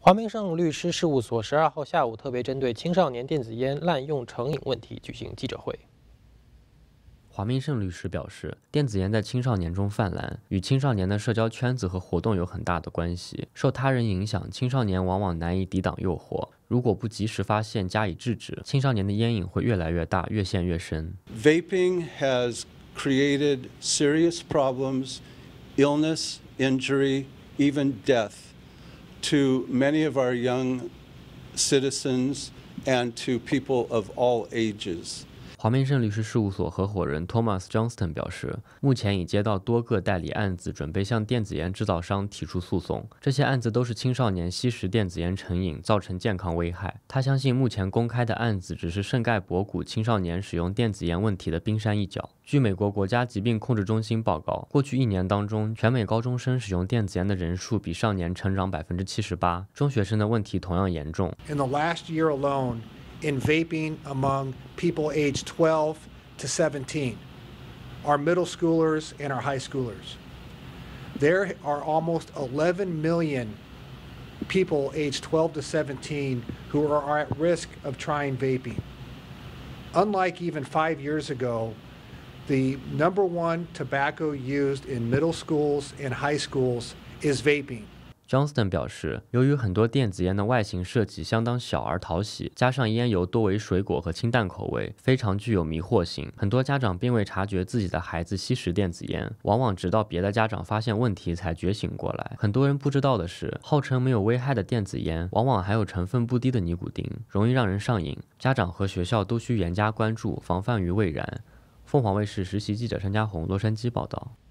华明胜律师事务所12号下午特别针对青少年电子烟滥用成瘾问题举行记者会。 华明胜律师表示，电子烟在青少年中泛滥，与青少年的社交圈子和活动有很大的关系。受他人影响，青少年往往难以抵挡诱惑。如果不及时发现加以制止，青少年的烟瘾会越来越大，越陷越深。 Vaping has created serious problems, illness, injury, even death to many of our young citizens and to people of all ages. 华明胜律师事务所合伙人 Thomas Johnston 表示，目前已接到多个代理案子，准备向电子烟制造商提出诉讼。这些案子都是青少年吸食电子烟成瘾，造成健康危害。他相信目前公开的案子只是圣盖博谷青少年使用电子烟问题的冰山一角。据美国国家疾病控制中心报告，过去1年当中，全美高中生使用电子烟的人数比上年成长78%，中学生的问题同样严重。 In the last year alone, in vaping among people aged 12 to 17, our middle schoolers and our high schoolers. There are almost 11 million people aged 12 to 17 who are at risk of trying vaping. Unlike even 5 years ago, the number one tobacco used in middle schools and high schools is vaping. Johnston 表示，由于很多电子烟的外形设计相当小而讨喜，加上烟油多为水果和清淡口味，非常具有迷惑性。很多家长并未察觉自己的孩子吸食电子烟，往往直到别的家长发现问题才觉醒过来。很多人不知道的是，号称没有危害的电子烟，往往还有成分不低的尼古丁，容易让人上瘾。家长和学校都需严加关注，防范于未然。凤凰卫视实习记者陈家宏洛杉矶报道。